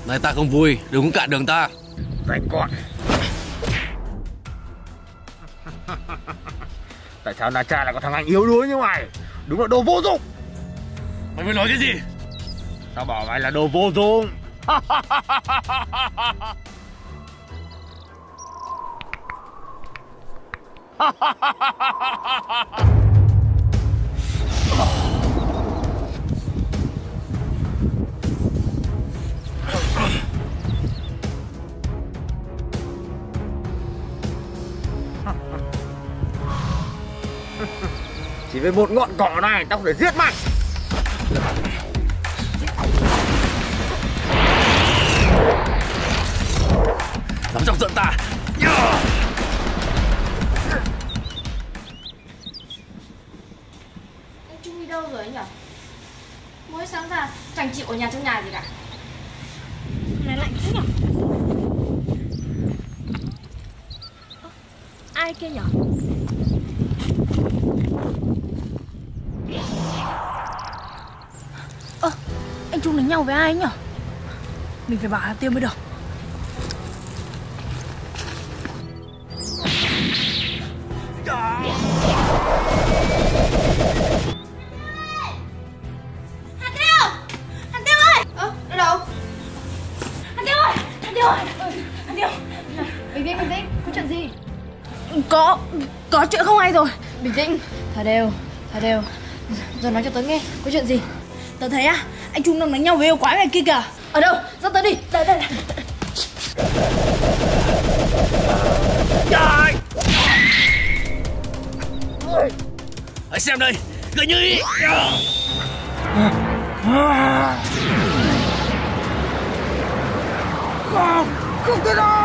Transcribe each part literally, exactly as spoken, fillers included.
Này ta không vui, đừng có cản đường ta. Cái con. Tại sao Na Cha lại có thằng anh yếu đuối như mày? Đúng là đồ vô dụng. Mày mới nói cái gì? Tao bảo mày là đồ vô dụng. Chỉ với một ngọn cỏ này tao có thể giết mày. Dám chọc giận ta. Anh Trung đi đâu rồi ấy nhỉ? Mới sáng ra chẳng chịu ở nhà trong nhà gì cả. Hôm nay lạnh thế nhỉ? Ơ, ai kia nhỉ? Ơ, anh Trung đánh nhau với ai ấy nhỉ? Mình phải bảo Hà Tiêu mới được. Hà Tiêu! Hà Tiêu ơi! Ơ, ở đâu? Hà Tiêu ơi! Hà Tiêu ơi! Hà Tiêu! Bình tĩnh, bình tĩnh, có chuyện gì? Có, có chuyện không hay rồi. Bình tĩnh, thả đều, thả đều. Rồi nói cho tớ nghe, có chuyện gì? Tớ thấy á, anh Trung đang đánh nhau với yêu quái này kia kìa. Ở đâu? Dắt tớ đi, đây, đây, đây. Trời! Hãy xem đây, cười như ý. Không, không thể nào.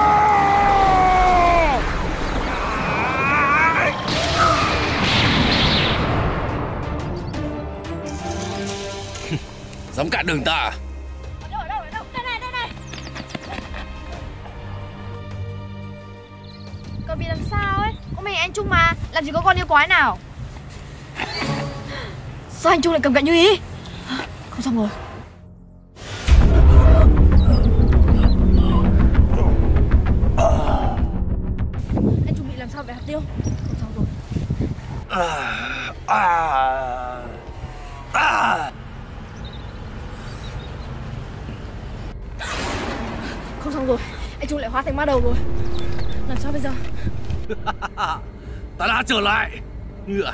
Dám cản đường ta à? Ở đâu, ở đâu, ở đâu? Đây này, đây này. Cậu bị làm sao ấy? Có mình anh Trung mà, làm gì có con yêu quái nào. Sao anh Trung lại cầm gậy như ý? Không xong rồi. Anh Trung bị làm sao vậy Hạt Tiêu? Không xong rồi. À, à, à. Không xong rồi. Anh Trung lại hóa thành ma đầu rồi. Làm sao bây giờ? Ta đã trở lại. Ngựa.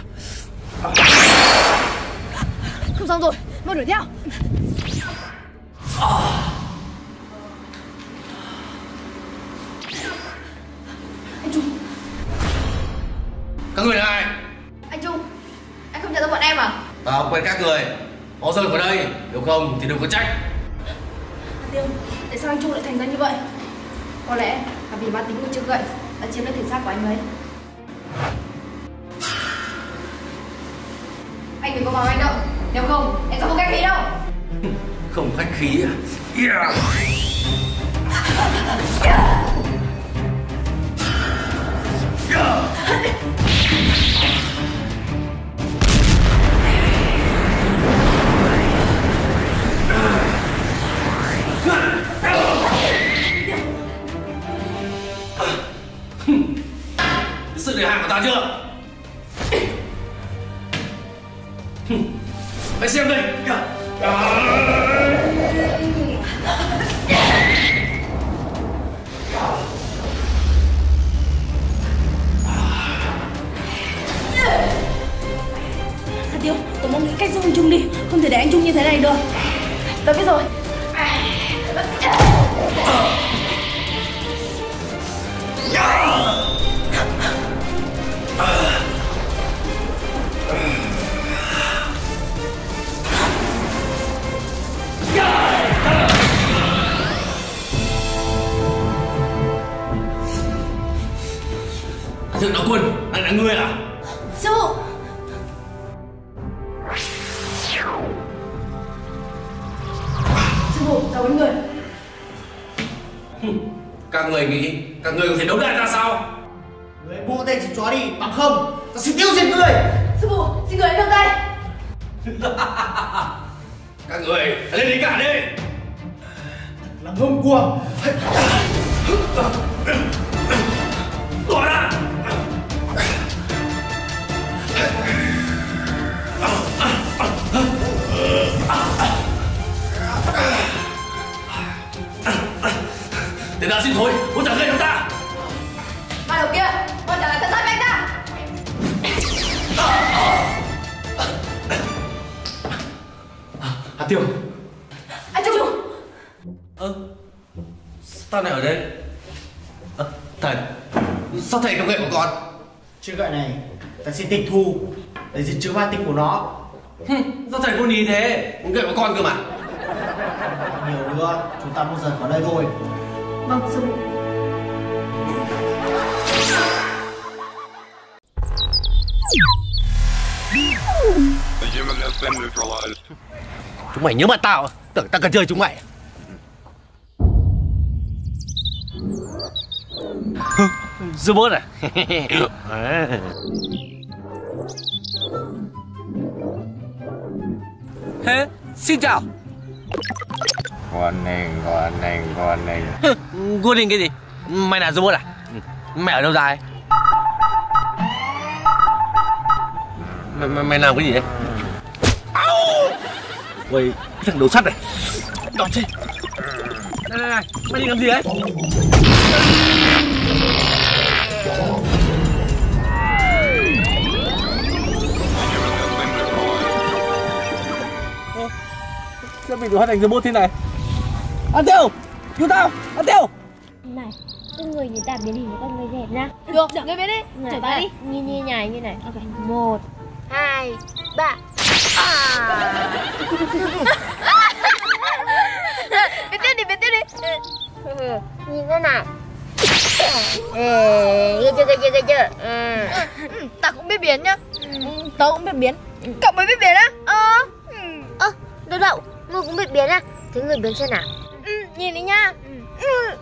Không xong rồi, mau đuổi theo. Anh Trung. Các người là ai? Anh Trung, anh không nhận ra bọn em à? Tao quen các người. Mau rời khỏi đây, nếu không thì đừng có trách. Tiêu, tại sao anh Trung lại thành ra như vậy? Có lẽ là vì ma tính của chiếc gậy đã chiếm lấy thể xác của anh ấy. Anh đừng có vào anh đâu, nếu không em không có khách khí đâu. Không khách khí à? Yeah. Yeah. Sự đề hàng của ta chưa? Hãy xem đây. Hà Tiêu, tôi mong nghĩ cách giúp anh Trung đi, không thể để anh Trung như thế này được. Tôi biết rồi. Thượng đạo quân, anh là người à? Sư phụ. Sư phụ, cảm ơn người. Các người nghĩ các người có thể đấu lại ta sao? Người buông tay chỉ chó đi, bằng không ta sẽ tiêu diệt người. Sư phụ, xin người hãy buông tay. Các người hãy lên đi cả đi. Thật Thằng ngông cuồng. Bỏ ra. Tiền nào xin thôi, muốn trả gây cho ta. Ba đầu kia, con trả lại thân xác anh ta. Hạt Tiêu. Anh Trung. Ơ, sao tao lại ở đây? Ơ, thầy, sao thầy cầm gậy của con? Chiếc gậy này ta xin tịch thu để diệt trừ ma tinh của nó. Hừm, sao thầy vô lý thế? Gậy của con cơ mà. Nhiều nữa, chúng ta muốn rời khỏi đây thôi. Vâng, sư phụ. Chúng mày nhớ mặt tao, tưởng tao cần chơi chúng mày. Robot à? Thế, xin chào. Con nền, con nền, con nền. Quân hình cái gì? Mày là robot à? Mày ở đâu ra ấy? Mày, mày, mày làm cái gì đấy? Ôi, cái thằng đầu sắt này. Đòn chết. Này, này, này, mày đi làm gì đấy? Sao bị hóa thành robot thế này? Ăn Tiêu! Cứu tao! Ăn Tiêu! Này, cái người nhìn ta biến hình với con người dẹp nhá. Được, người biến đi. Này, Chở ta đi. Như như nhảy như này. Ok. Một, hai, ba. Biến tiếp đi, biến tiếp đi. Nhìn thế này. Ê, ghê chưa, ghê chưa, ghê chưa. Ừ. Ta cũng biết biến nhá. Tớ cũng biết biến. Cậu mới biết biến á? Ờ. Ơ, đâu đậu, ngươi cũng biết biến à? Thế người biến xem nào. Ừ, nhìn đi nha. Ừ.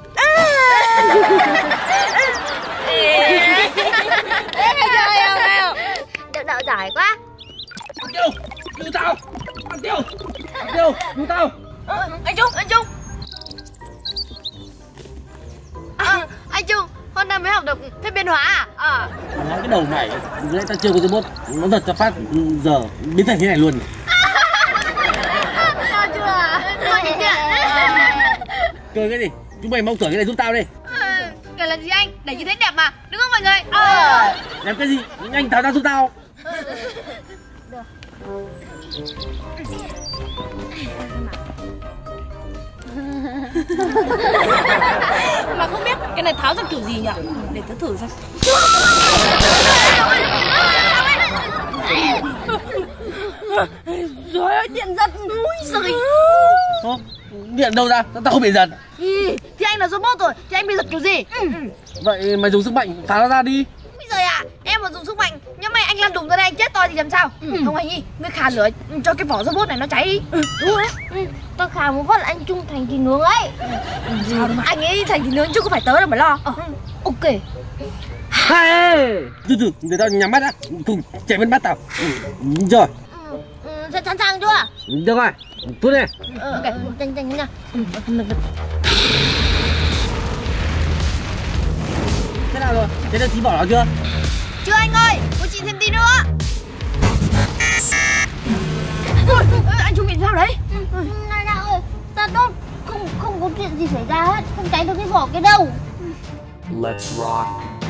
Thấy chưa, hay không, hay không? Đậu đậu giỏi quá. Ăn Tiêu! Cứu tao! Ăn Tiêu! Ăn Tiêu! Cứu tao! Ờ, anh Trung, anh Trung. À, anh Trung, hôm nay mới học được phép biến hóa à? Ờ. Nói cái đầu này, nãy ta chơi con robot, nó giật cho phát giờ biến thành thế này luôn. Sao chưa? Sao nhìn nhận? Cười cái gì? Chúng mày mong tưởng cái này giúp tao đi. Kể là gì anh? Để như thế đẹp mà, đúng không mọi người? Ờ. Làm cái gì? Nhanh tháo ra giúp tao. Mà không biết cái này tháo ra kiểu gì nhỉ? Để tớ thử xem. Rồi ơi, điện giật. Úi giời. Ơ, điện đâu ra? Tao không bị giật. Thì, thì anh là robot rồi, thì anh bị giật kiểu gì? Ừ. Vậy mày dùng sức mạnh phá nó ra đi. Bây giờ à, em mà dùng sức mạnh, nhưng mà anh làm đụng ra đây anh chết to thì làm sao? Ừ. Không anh Nhi, ngươi khà lửa cho cái vỏ robot này nó cháy đi. Ừ, đúng rồi đấy. Ừ, tao khả muốn vắt anh Trung thành thịt nướng ấy. Ừ, sao đâu mà anh ấy thành thịt nướng chứ không phải tớ đâu mà lo. Ờ. Ok. Hey! Từ từ, để tao nhắm mắt đã. Cùng chạy bên bắt tao. Ừ, rồi. Ừ, ừ, sẵn sàng chưa? Được rồi. Tốt này. Ừ, ok, nhanh nhanh nha. Ừ, Thế nào rồi? Thế là tí bỏ nó chưa? Chưa anh ơi, cô chị thêm tí nữa. Ôi, anh Trung bị sao đấy? ừ, này nào ơi, ta tốt, không không có chuyện gì xảy ra hết, không cháy được cái vỏ cái đâu. Let's rock.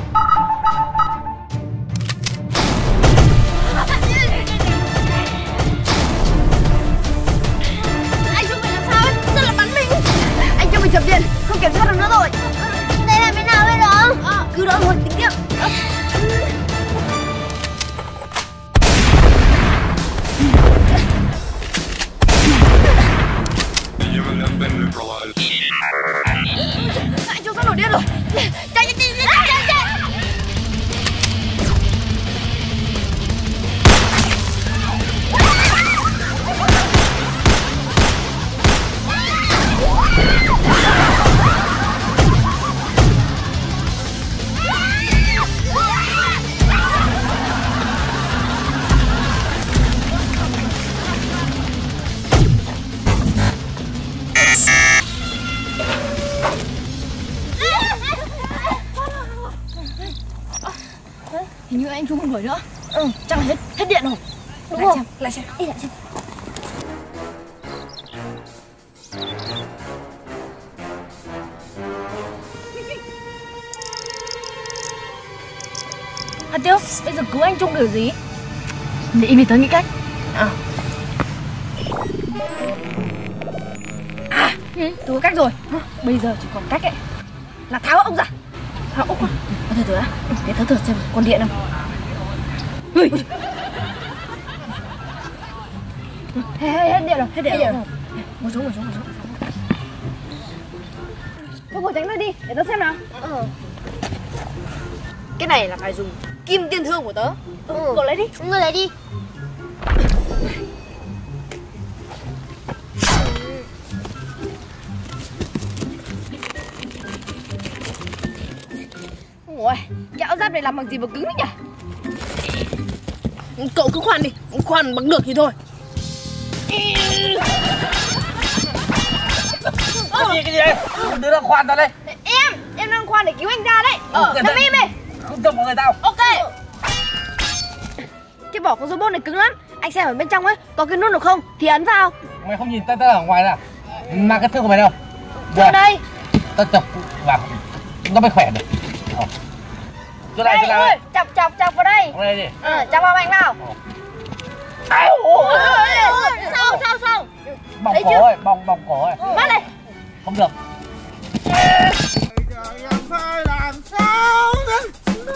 Anh Trung bị làm sao ấy? Sao lại bắn mình? Anh Trung bị chập điện, không kiểm soát được nữa rồi. Đây là bên nào bây giờ? À, cứ đỡ thôi, tính tiếp. À. Anh Trung sắp nổi điên rồi. Chạy, chạy, chạy, chạy, chạy, chạy. Hình như anh Trung không đuổi nữa. Ừ, chắc là hết hết điện rồi. Đúng lại không? Xem, lại xem. Đi lại xem. Hạt Tiêu, bây giờ cứu anh Trung kiểu gì? Để im đi, tớ nghĩ cách. À. À, ừ, tớ có cách rồi. Bây giờ chỉ còn cách ấy là tháo ốc ra. Tháo ốc ra. Từ từ đã. Để tớ thử xem còn điện không. Ui. Hết, hết, hết điện rồi, hết điện rồi. Ngồi xuống, ngồi xuống, ngồi xuống. Thôi ngồi tránh ra đi, để tớ xem nào. Ừ. Cái này là phải dùng kim tiên thương của tớ. Ừ, ừ. Cậu lấy đi. Ngươi lấy đi. Ôi, cái áo giáp này làm bằng gì mà cứng đấy nhỉ? Cậu cứ khoan đi, khoan bằng được thì thôi. Cái gì cái gì đây? Đứa đang khoan ra đây. Em, em đang khoan để cứu anh ra đấy. Ờ, nằm im đi. Không trông mọi người tao. Ok. Cái vỏ của robot này cứng lắm. Anh xem ở bên trong ấy, có cái nút được không? Thì ấn vào. Mày không nhìn tay tao ở ngoài nào? Mang cái thương của mày đâu? Ở đây. Tao chọc vào, nó mới khỏe được. Ờ. Chỗ này, chỗ này. Chọc, chọc, chọc vào đây. Vào đây đi. Ừ, chọc vào mạnh vào. Áo. Sao, sao, sao? Bỏng cổ ơi, bỏng bỏng cổ ơi. Bắt này. Không được. Em phải làm sao đấy?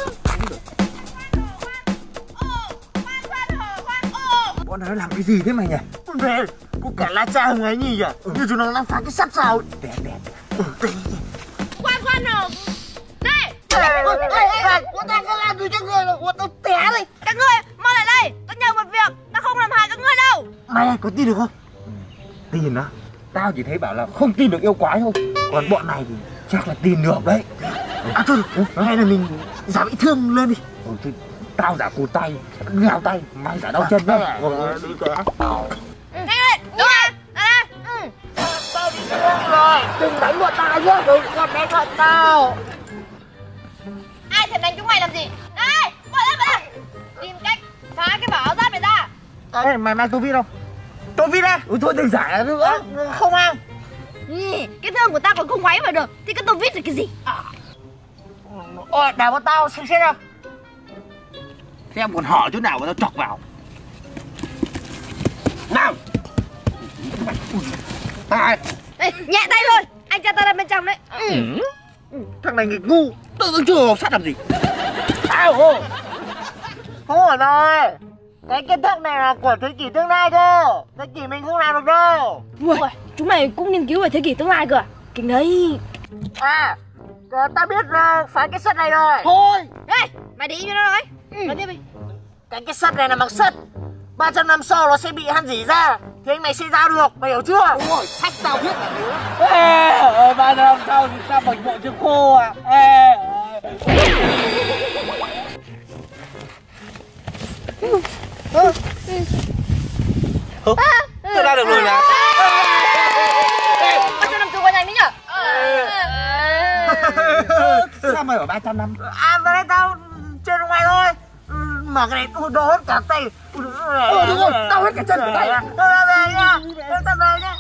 Bọn nó làm cái gì thế mày nhỉ? Về, có cả lá cha hồng ấy nhỉ? Ừ. Như chúng nó đang phá cái sắt sao? Đẹp đẹp. Ừ, khoan khoan nào. Đây. Bọn tao có làm gì cho người rồi, bọn tao té đây. Các ngươi, mau lại đây. Tao nhờ một việc, tao không làm hại các ngươi đâu. Mày có tin được không? Tin á? Tao chỉ thấy bảo là không tin được yêu quái thôi. Còn bọn này thì chắc là tin được đấy. À thôi, hay là mình giả bị thương lên đi. Ừ, thì tao giả cụt tay, nghèo tay, mày giả đau chân đó. Ừ, đi kìa. Nhanh lên, đúng rồi. Đây đây. Tao bị thương rồi, đừng đánh bọn tao nhá, đừng còn đánh bọn tao. Ai thèm đánh chúng mày làm gì? Đây, bỏ ra, bỏ ra. Tìm cách phá cái vỏ áo giáp này ra. Ê, mày mang tô vít không? Tô vít á? Ừ, thôi đừng giả nữa. À, không mang. Ừ, cái thương của tao còn không quấy vào được thì cái tô vít là cái gì? À. Ôi, để bọn tao xem xét nào. Xem còn họ chỗ nào mà tao chọc vào. Nào. Ai? Ê, nhẹ tay thôi, anh cho tao ra bên trong đấy. Ừ. Ừ. Thằng này nghịch ngu, tự dưng chưa học sát làm gì. Sao hô? Không ổn rồi. Cái kiến thức này là của thế kỷ tương lai cơ. Thế kỷ mình không làm được đâu. Ui, chúng mày cũng nghiên cứu về thế kỷ tương lai cơ à? Kinh đấy. À, tao biết uh, phá cái sắt này rồi. Thôi. Ê, mày để ý cho nó nói. Ừ. Nói tiếp đi. Cái cái sắt này là bằng sắt. ba trăm năm sau nó sẽ bị han rỉ ra. Thì anh mày sẽ ra được, mày hiểu chưa? Đúng rồi, sắt tao biết. Ê, ba năm sau thì tao bạch bộ chưa khô à? Ê. Ơ, tôi ra được rồi là. ba trăm năm trôi qua nhanh đấy nhở? Sao mày ở ba trăm năm? À, vào đây tao chơi ngoài thôi. Mà cái này đồ hết cả tay. Ừ, đúng rồi, tao hết cả chân của tay. Tao ra về nha, tao về nha.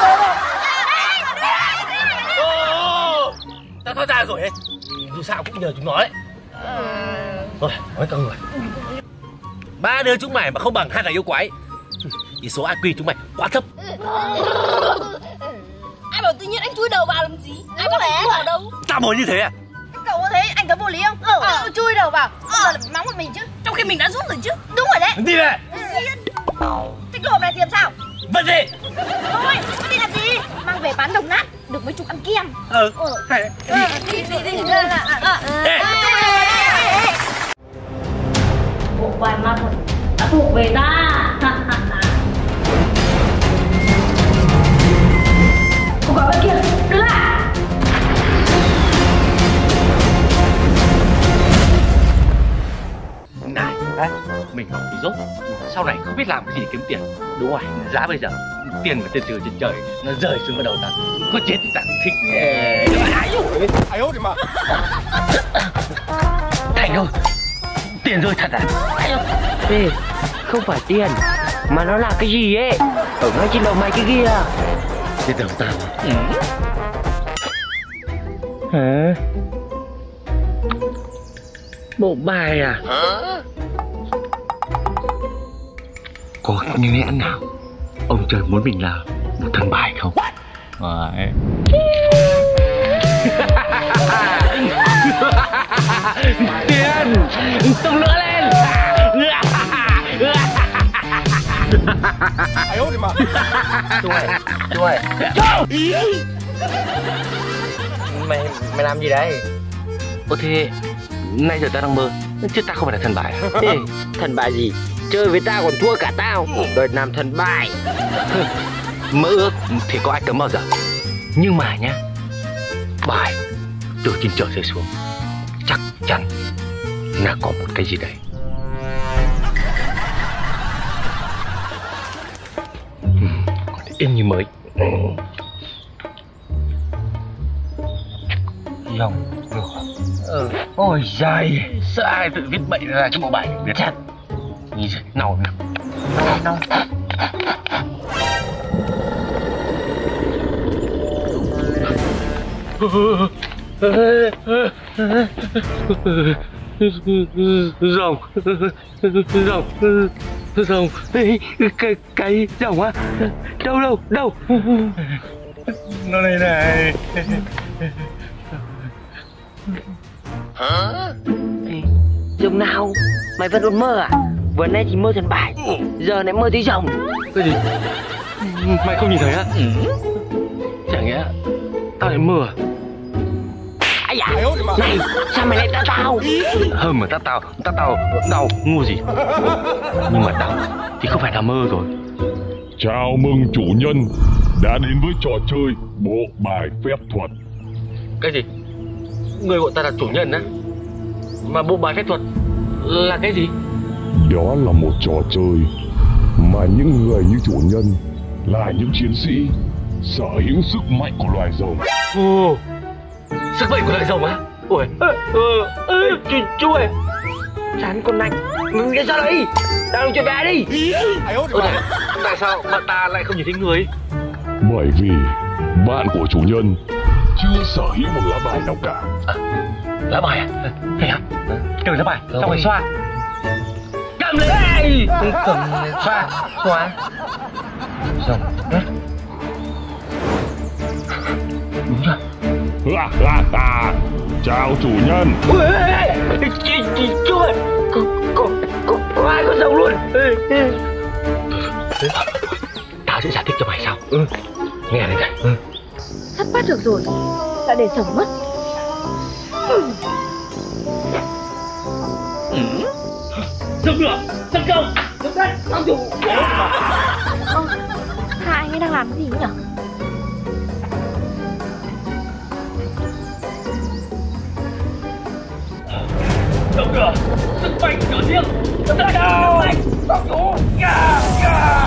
Tao thoát ra rồi ấy. Dù sao cũng nhờ chúng nó đấy. Rồi, nói các người. Ba đứa chúng mày mà không bằng hai thằng yêu quái thì số i kiu chúng mày quá thấp. Ai bảo tự nhiên anh chui đầu vào làm gì? Ai có lẽ vào đâu? Tao muốn như thế à? Cậu có thấy anh có vô lý không? Ừ. Ờ, chui đầu vào. Ờ, mắng một mình chứ. Trong khi mình đã giúp rồi chứ. Đúng rồi đấy. Đi về. Thế cái hộp này thì làm sao? Vật gì? Thôi, cái đi làm gì? Mang về bán đồng nát, được mấy chục ăn kem. Ừ. Hay đấy. Đi, đi, đi, đi. Ê. Bộ bài ma thuật đã thuộc về ta. Cô gái bên kia, đứng lại. Này, đấy, mình học thì dốt, sau này không biết làm cái gì để kiếm tiền. Đúng rồi, giá bây giờ tiền mà tiền từ trên trời nó rơi xuống vào đầu ta, có chết thì ta cũng thích. Ai ơi, ai ơi mà. Thành ơi, tiền rơi thật à? Ê, không phải tiền, mà nó là cái gì ấy, ở ngay trên đầu mày cái kia. Trên đầu tao à? Ừ. Hả? Bộ bài à? Có những lẽ nào ông trời muốn mình là một thằng bài không? Phải. Tiền tung lửa lên. Chú ơi, chú ơi, mày mày làm gì đấy? Ồ thế nãy giờ tao đang mơ chứ tao không phải là thần bài à? Ê, thần bài gì? Chơi với tao còn thua cả tao, đòi làm thần bài. Mơ ước thì có ai cấm bao giờ. Nhưng mà nhá, bài từ trên trời rơi xuống chắc chắn là có một cái gì đấy. Còn yên như mới. Dòng được. Ừ. Ôi giời, sợ ai tự viết bậy ra trong bộ bài biết thật. Nhìn rồi, nào nào. Nào. Rồng, rồng, rồng, cái cái rồng á, đâu đâu đâu, nó đây này. Hả? Rồng nào? Mày vẫn còn mơ à? Vừa nay chỉ mơ thần bài, giờ lại mơ thấy rồng. Cái gì? Mày không nhìn thấy á? Ừ. Chẳng nhẽ tao lại mơ à? Ai da, này sao mày lại tao tao? Hơn mà tao tao, tao tao đau ngu gì? Nhưng mà đau thì không phải là mơ rồi. Chào mừng chủ nhân đã đến với trò chơi bộ bài phép thuật. Cái gì? Người gọi ta là chủ nhân á? Mà bộ bài phép thuật là cái gì? Đó là một trò chơi mà những người như chủ nhân là những chiến sĩ sở hữu sức mạnh của loài rồng. Ồ, sức mạnh của loài rồng á? Ôi, ơ, ơ, chú, chú ơi, chán con anh, mình đi ra đây, tao làm chuyện bé đi. Ôi này, tại sao bạn ta lại không nhìn thấy người? Bởi vì bạn của chủ nhân chưa sở hữu một lá bài nào cả. À, lá bài à? Hay à? Cầm lá bài, xong rồi xoa. Cầm lên! Cầm xoa, xoa. Rồng đất. Đúng rồi. Ha ha ha! Chào chủ nhân. Ui, chị, chị, chú ơi, có, có, có, có ai có rồng luôn. Tao sẽ giải thích cho mày sau. Ừ. Nghe này này. Ừ. Sắp bắt được rồi, đã để rồng mất. Rồng được, rồng không, rồng đất, rồng chủ. Ơ, hai anh ấy đang làm cái gì nhỉ? Rồng được, sức mạnh trở riêng, rồng đất cao, rồng chủ. Dạ, dạ.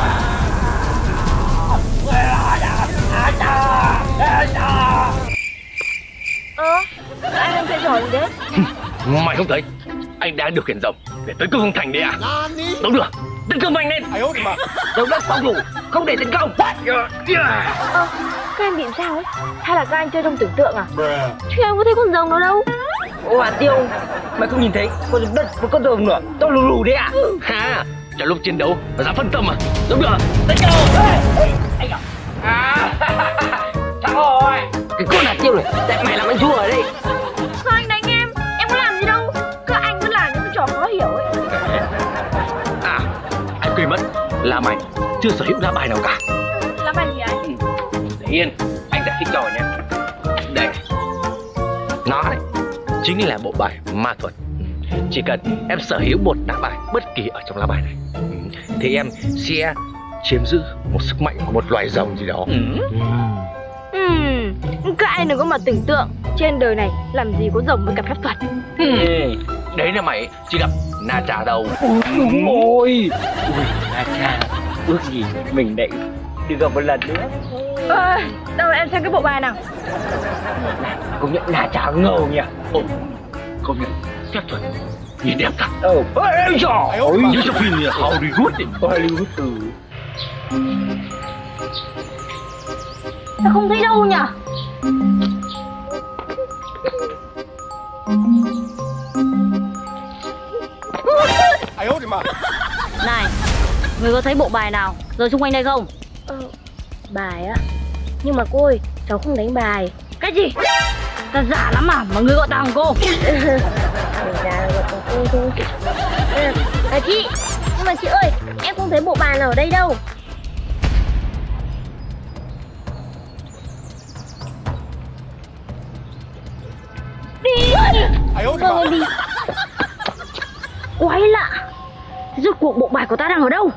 Ơ, anh đang chơi trò gì đấy? Mày không thấy anh đang điều khiển rồng để tấn công thành đấy à? Đúng được, tấn công mạnh lên. Rồng đất phòng thủ, không để tấn công. Ơ, các anh bị sao ấy? Hay là các anh chơi trong tưởng tượng à? Chứ em có thấy con rồng đâu đâu. Ô Hà Tiêu, mày không nhìn thấy con rồng đất với con rồng nữa, to lù lù đấy à? Ha, trong lúc chiến đấu mà dám phân tâm à? Đúng được, tấn công. Anh à, à, thắng rồi. Cái con Hà Tiêu này, tại mày làm anh thua ở đây. Sao anh đánh em? Em có làm gì đâu. Các anh cứ làm những cái trò khó hiểu ấy. À, anh quên mất là mày chưa sở hữu lá bài nào cả. Lá bài gì anh? Để yên, anh giải thích cho nhé. Đây, nó này chính là bộ bài ma thuật. Chỉ cần em sở hữu một lá bài bất kỳ ở trong lá bài này thì em sẽ chiếm giữ một sức mạnh của một loài rồng gì đó. Ừm, các anh đừng có mà tưởng tượng, trên đời này làm gì có rồng với cả phép thuật. Đấy là mày chỉ gặp Na Trà đâu. Đúng rồi. Ui, Na Trà, ước gì mình lại đi gặp một lần nữa. Ơ, đâu em xem cái bộ bài nào. Công nhận Na Trà ngầu nhỉ. Ồ, công nhận phép thuật nhìn đẹp thật. Ôi trời ơi, như trong phim Hollywood ấy. Hollywood. Ừ. Sao không thấy đâu nhỉ? Này, người có thấy bộ bài nào rơi xung quanh đây không? Ờ, bài á? Nhưng mà cô ơi, cháu không đánh bài. Cái gì? Ta giả lắm à, mà người gọi ta bằng cô. Dạ, gọi bằng cô thôi. À, à chị, nhưng mà chị ơi, em không thấy bộ bài nào ở đây đâu. Đi! Vâng, đi. Quái lạ, rốt cuộc bộ bài của ta đang ở đâu?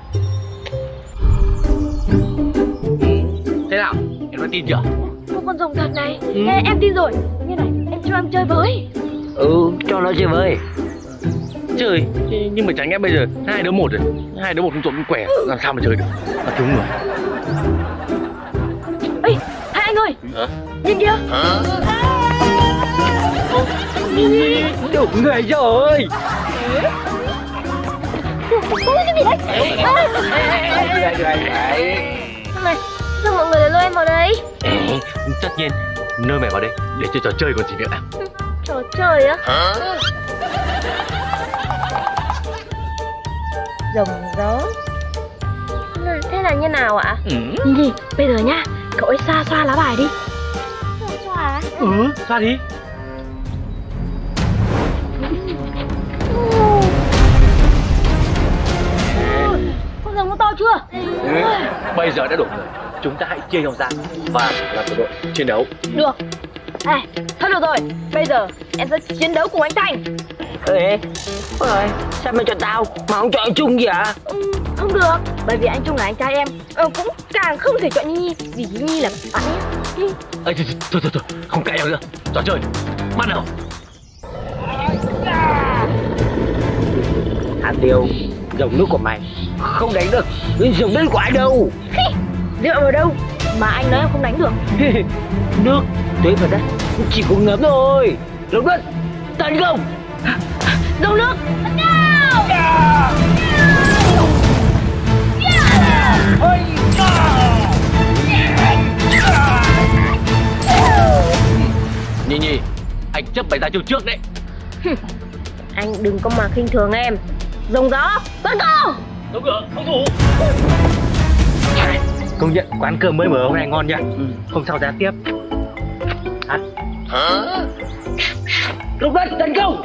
Thế nào, em đã tin chưa? Một con rồng thật này. Ừ. Ê, em tin rồi. Như này, em cho em chơi với. Ừ, cho nó chơi với. Chơi, nhưng mà chẳng lẽ bây giờ hai đứa một rồi, hai đứa một không trộm không quẻ, làm sao mà chơi được? Nó trúng người. Ê, hai anh ơi. Hả? Nhìn kìa. Hả? Đúng người rồi. Có cái gì đấy? Đây, đây, đây. Này, sao mọi người lại lôi em vào đây? Ê, tất nhiên, nơi mày vào đây để chơi trò chơi còn gì nữa. Trò chơi á? Hả? Rồng gió. Thế là như nào ạ? Ừ. Nhìn gì, bây giờ nhá, cậu ấy xoa xoa lá bài đi. Xoa á? Ừ, xoa đi. Con rồng nó to chưa? Ừ. Bây giờ đã đủ rồi, chúng ta hãy chia nhau ra và làm một đội chiến đấu. Được. À, thôi được rồi, bây giờ em sẽ chiến đấu cùng anh Thành. Ê, ôi, sao mày chọn tao mà không chọn anh Trung gì hả? Ừ, không được, bởi vì anh Trung là anh trai em. Ờ, cũng càng không thể chọn Nhi Nhi, vì Nhi Nhi là bạn em. Ê, thôi, thôi, thôi, thôi, không cãi nhau nữa, trò chơi, bắt đầu. Hạt điều, dòng nước của mày không đánh được dòng nước của anh đâu. Dựa vào đâu mà anh nói em không đánh được? Nước tuyết vào đất chỉ có ngấm thôi. Lồng đất tấn công. Dòng nước tấn Nhi Nhi, anh chấp bày ra chiêu trước đấy. Anh đừng có mà khinh thường em. Rồng gió tấn công. Đúng rồi, không thủ. Công nhận quán cơm mới mở hôm nay ngon nha. Ừ. Hôm sau ra tiếp. Ăn. Hả? Lồng đất tấn công.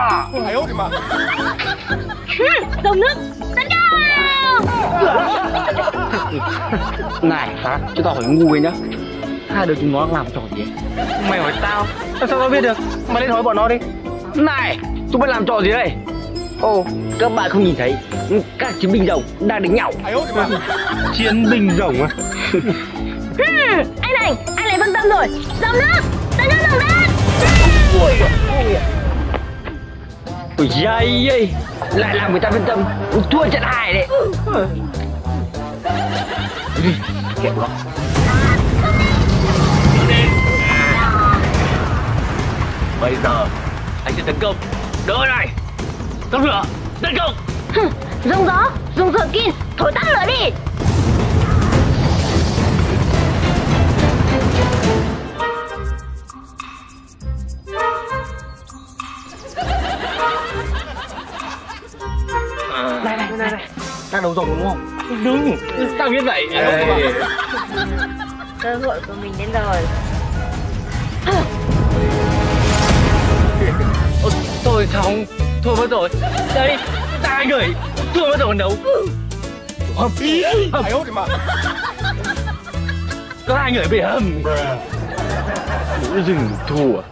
Rồng nước tấn công. Này, hả? Chứ tao phải ngu ấy nhá. Hai đứa chúng nó làm trò gì? Mày hỏi tao, tao sao tao biết được? Mày lên hỏi bọn nó đi. Này, chúng mày làm trò gì đây? Ồ, các bạn không nhìn thấy các chiến binh rồng đang đánh nhau. Chiến binh rồng à? hmm, anh Thành, anh lại phân tâm rồi. Dòng nước, tấn công dòng đất. Ôi dây ơi, lại làm người ta phân tâm, thua trận hai đấy. Đi, kẹo đó. Bây giờ anh sẽ tấn công. Đỡ này, tóc lửa, tấn công. Rồng gió, dùng thợ kim, thổi tắt lửa đi. À, này này này này, đang đấu rồng đúng không? Đúng, tao biết vậy. Cơ hội của mình đến rồi. Ôi, tôi không, thua mất rồi. Đây, ta hai người, thua mất rồi còn đấu. Hầm, hầm. Có hai người bị hầm. Mũi rừng thua.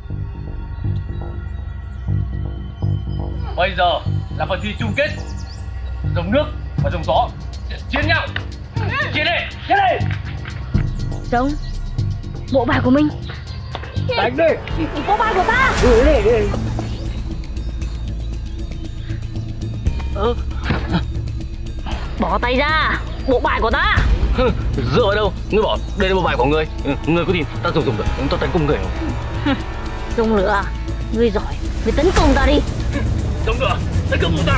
Bây giờ là phần thi chung kết. Dòng nước và dòng gió chiến nhau. Chiến đi, chiến đi. Rồng, bộ bài của mình. Đánh đi. Bộ bài của ta. Ừ, đi, đi. Ừ. Bỏ tay ra, bộ bài của ta. Dựa ở đâu? Ngươi bảo đây là bộ bài của ngươi. Ừ, ngươi có tin ta dùng dùng được, tao tấn công người không? Dùng lửa, ngươi giỏi, ngươi tấn công ta đi. Giống nữa, sẽ cướp của ta.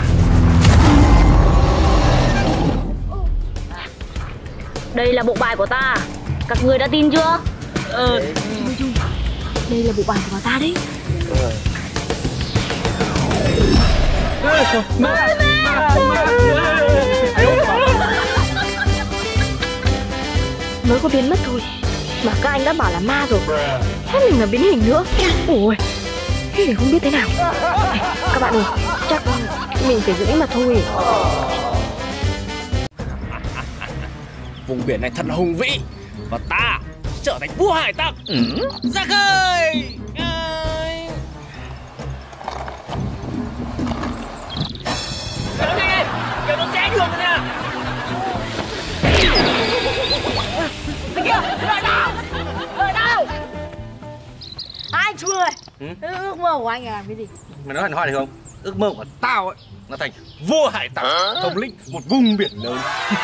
Đây là bộ bài của ta. Các người đã tin chưa? Ờ. Đây là bộ bài của ta đấy. Mới có biến mất thôi mà các anh đã bảo là ma rồi. Thế mình là biến hình nữa. Ôi, thế thì không biết thế nào. Các bạn ơi, chắc mình phải giữ mà thôi. Vùng biển này thật là hùng vĩ và ta trở thành vua hải tặc. Ừ. Ra khơi. Kéo đi, kéo nó xé đường rồi nè. Bên kia, ở đâu? Ở đâu? Anh Chu ơi, Ừ? ước mơ của anh là làm cái gì? Mày nói hỏi được không? Ước mơ của tao ấy là thành vua hải tặc, thống lĩnh một vùng biển lớn.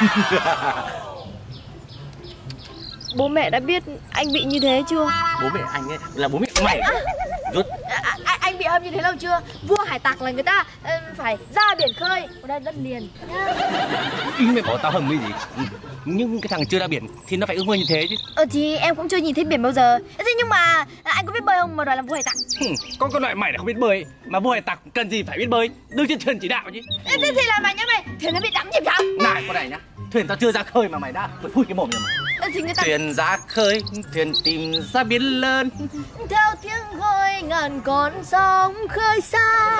Bố mẹ đã biết anh bị như thế chưa? Bố mẹ anh ấy là bố mẹ mày. Rút. À, à, anh bị âm như thế lâu chưa? Vua hải tặc là người ta uh, phải ra biển khơi, ở đây đất liền. Ý mày bảo tao hầm cái gì? Nhưng cái thằng chưa ra biển thì nó phải ước mơ như thế chứ. Ờ thì em cũng chưa nhìn thấy biển bao giờ. Thế nhưng mà anh có biết bơi không mà đòi làm vua hải tặc? Con con loại mày là không biết bơi mà vua hải tặc cần gì phải biết bơi, đứng trên thuyền chỉ đạo chứ. Thế, thế thì là mày nhá mày, thuyền nó bị đắm chìm sao? Này con này nhá, thuyền tao chưa ra khơi mà mày đã phải phui cái mồm nhà mày. Ờ, thì người ta... Thuyền ra khơi, thuyền tìm ra biển lớn. Theo tiếng gọi ngàn con sóng khơi xa.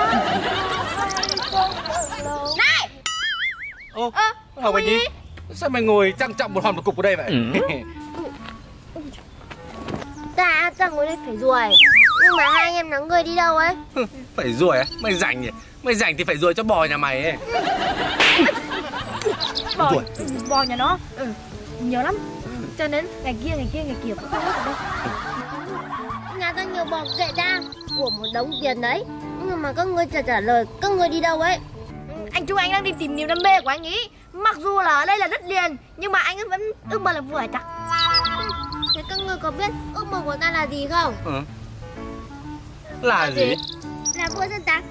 Này! Ô, à, Hồng Bạch Nhi, sao mày ngồi trang trọng một hòn một cục ở đây vậy? Ừ. Ta, ta ngồi đây phải ruồi. Nhưng mà hai anh em nắng người đi đâu ấy? Phải ruồi á? Mày rảnh nhỉ? Mày rảnh thì phải ruồi cho bò nhà mày ấy. Bò, bò nhà nó ừ, nhiều lắm. Cho nên ngày kia, ngày kia, ngày kia cũng không hết đâu. Nhà ta nhiều bò kệ ta của một đống tiền đấy. Nhưng mà các ngươi trả trả lời các ngươi đi đâu ấy? Anh Chu anh đang đi tìm niềm đam mê của anh ý. Mặc dù là ở đây là đất liền nhưng mà anh ấy vẫn ước mơ là vua hải tặc. Thế các ngươi có biết ước mơ của ta là gì không? Ừ. Là gì? gì? Là vua dân tặc.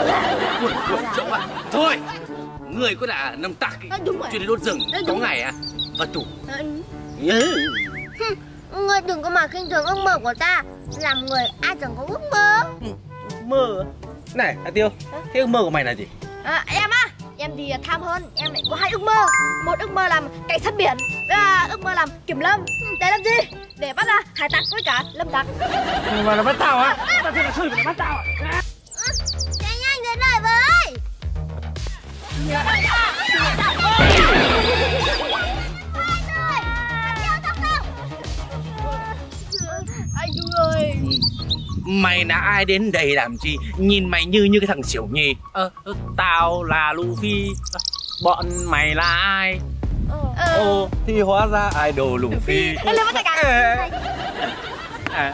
Thôi, người có đã nông tặc à, đúng rồi. Chuyện đến đốt rừng à, có ngày à và chủ. À, ừ. Ngươi đừng có mà khinh thường ước mơ của ta. Làm người ai chẳng có ước mơ. Ừ. Mơ này Hà Tiêu, à? Thế ước mơ của mày là gì? À, em á, em thì tham hơn, em lại có hai ước mơ. Một ước mơ làm cảnh sát biển, và ước mơ làm kiểm lâm. Để làm gì? Để bắt ra hải tặc với cả lâm tặc. Mà là bắt tao á? Tao chưa là khơi mà bắt tao à? Chạy nhanh đến đây với. Anh Chu ơi. Mày là ai đến đây làm gì? Nhìn mày như như cái thằng xỉu nhì. Ờ, tao là Luffy. Bọn mày là ai? Ờ. Ồ, thì hóa ra idol Luffy. Ê, lên bắt tay cả. À.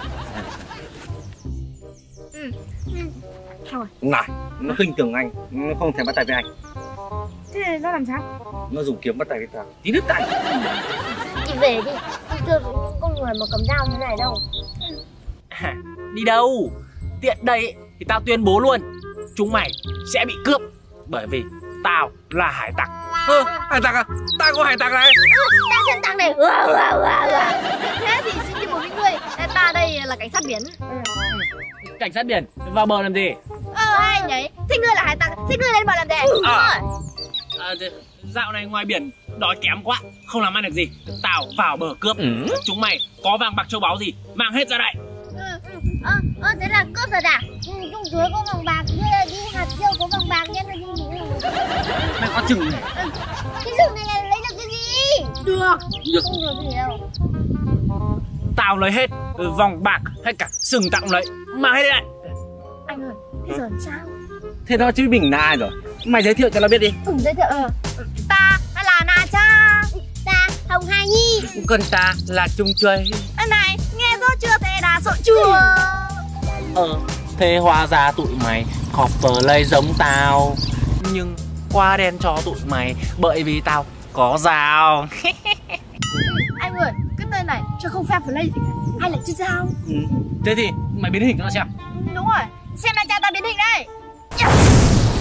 Ừ. Thôi. Này, nó khinh thường anh, nó không thèm bắt tay với anh. Thế nó làm sao? Nó dùng kiếm bắt tay với tao. Tí đứt tay. Chị về đi. Không chưa con người mà cầm dao như này đâu. À, đi đâu? Tiện đây thì tao tuyên bố luôn, chúng mày sẽ bị cướp bởi vì tao là hải tặc. Ơ, hải tặc à? Tao có hải tặc này. Ừ, ta chân tăng này. Thế thì xin đi một với người. Ta đây là cảnh sát biển. Ừ. Cảnh sát biển vào bờ làm gì? Ờ, hay nhỉ? Thế ngươi là hải tặc, thế ngươi lên bờ làm gì? Ừ. À, à, dạo này ngoài biển đói kém quá, không làm ăn được gì. Tao vào bờ cướp. Ừ. Chúng mày có vàng bạc châu báu gì mang hết ra đây. Ơ, ờ, thế là cướp rồi à? Ừ, trong dưới có vàng bạc, kia đi hạt tiêu có vàng bạc, em là đi mày có chừng này. Ừ. Cái rừng này là lấy được cái gì? Được. Được. Không được gì đâu. Tao lấy hết, vòng bạc hay cả sừng tặng lấy, mang hết đây. Anh ơi, thế giờ sao? Thế đó chứ mình là ai rồi? Mày giới thiệu cho nó biết đi. Ừ, giới thiệu. Ừ. Ta là Na Cha. Ta Hồng Hà Nhi. Còn ta là Trung Chuây. Này, nghe rõ chưa? Thế đã sợ chưa? Ờ, thế hóa ra tụi mày cosplay giống tao. Nhưng quá đen cho tụi mày bởi vì tao có dao. Anh ơi, cái tên này cho không phép play gì cả. Hay là chứ dao? Ừ. Thế thì mày biến hình cho nó xem. Đúng rồi, xem Na Cha ta biến hình đây. Yeah.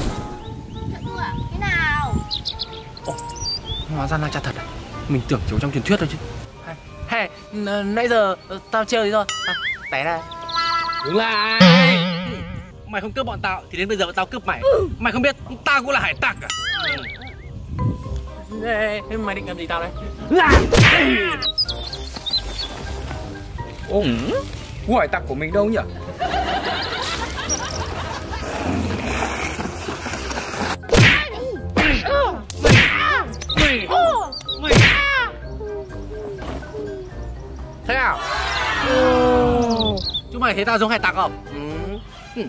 Hóa ra là cha thật à? Mình tưởng chỉ trong truyền thuyết thôi chứ. Hey, nãy giờ tao trêu gì rồi? À, té ra. Đứng lại. Mày không cướp bọn tao thì đến bây giờ tao cướp mày. Mày không biết tao cũng là hải tặc à? Ê, mày định làm gì tao đấy? Ồ, cú hải tặc của mình đâu nhỉ? Thế nào? Chúng mày thấy tao giống hải tặc không? Ừ.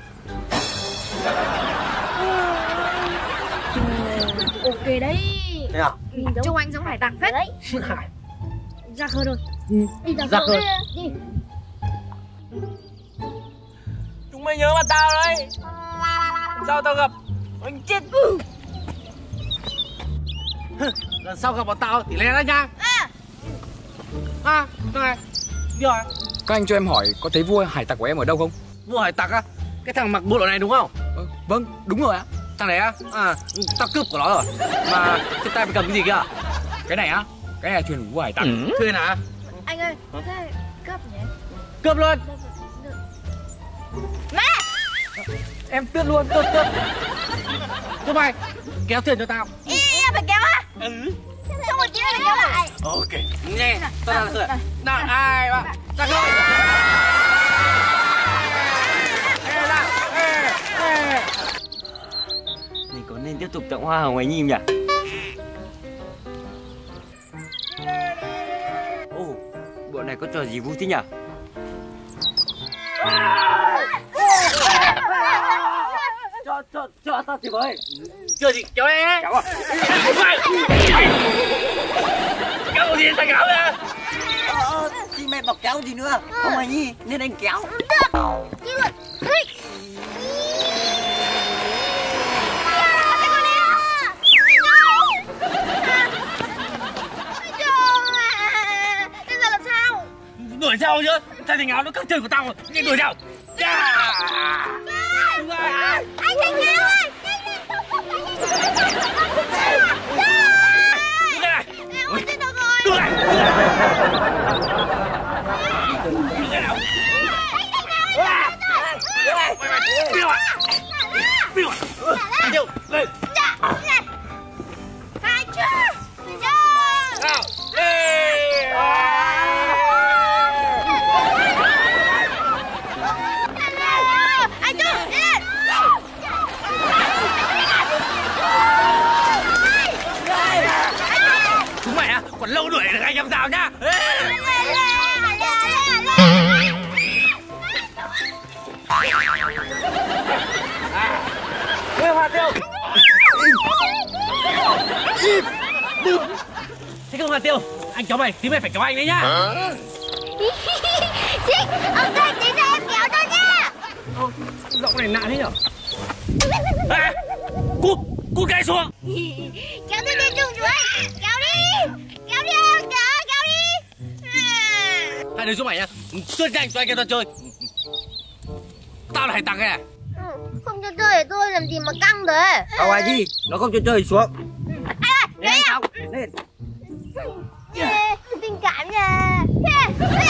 Ok đấy. Thế nào? Trông anh giống hải tặc phết đấy. Ra khơi rồi. Ừ. Đi ra Ra khơi. khơi. Đi. Chúng mày nhớ mặt tao đấy. Sao tao gặp anh chết. Lần sau gặp bọn tao thì lén ra nha. À. À, này. Đi rồi. Các anh cho em hỏi có thấy vua hải tặc của em ở đâu không? Vua hải tặc á? Cái thằng mặc bộ đồ này đúng không? Ờ, vâng, đúng rồi ạ. Thằng này á? À, tao cướp của nó rồi. Mà trên tay mày cầm cái gì kìa? Cái này á? Cái này là thuyền vua hải tặc. Ừ. Thuyền hả? Anh ơi, thế cướp nhỉ? Cướp luôn. Mẹ! Em cướp luôn, cướp cướp. Chúng mày kéo thuyền cho tao. Ý, ý là phải kéo á? Ừ. Xong rồi kia phải kéo lại. Ok. Nghe, tao làm thử. Nào, hai, ba, ra khơi. Mình có nên tiếp tục tặng hoa hồng ấy nhỉ? Ồ, bộ này có trò gì vui thế nhỉ? Cho, cho, cho tao thì với. Chưa gì, kéo em. Kéo à? Kéo gì sao kéo ra? Ờ, thì mẹ bảo kéo gì nữa? Không ai nhi, nên anh kéo. Đi luôn. Đuổi theo chứ, thay thành áo nó cắt chân của tao rồi, đi đuổi theo. Yeah. Anh thành áo ơi. Đứng lại. Ôi chết được rồi. Đứng lại. Đứng lại nào. Biêu à. Biêu à. Biêu, lên. Hai chưa. Nào, lên. Anh chưa, đi lên. Chúng mày á, còn lâu đuổi được anh em tao nhá. Ê, Hoa Tiêu. Im. Đừng. Thế không Hoa Tiêu, anh kéo mày thì mày phải kéo anh đấy nhá. Chị, ông Thành tí cho em kéo cho nha. Ô, giọng này nạ thế nhở? À, cút, cút cái xuống. Kéo tôi đi chung chuối. Kéo đi. Kéo đi ơi, kéo, kéo đi. À. Hai đứa giúp mày nhá. Chơi nhanh cho anh em tao chơi. Tao là hải tặc này. Không cho chơi để tôi làm gì mà căng thế. Không ai gì, nó không cho chơi xuống. Anh ơi, Lên không? Lên. tình cảm nha.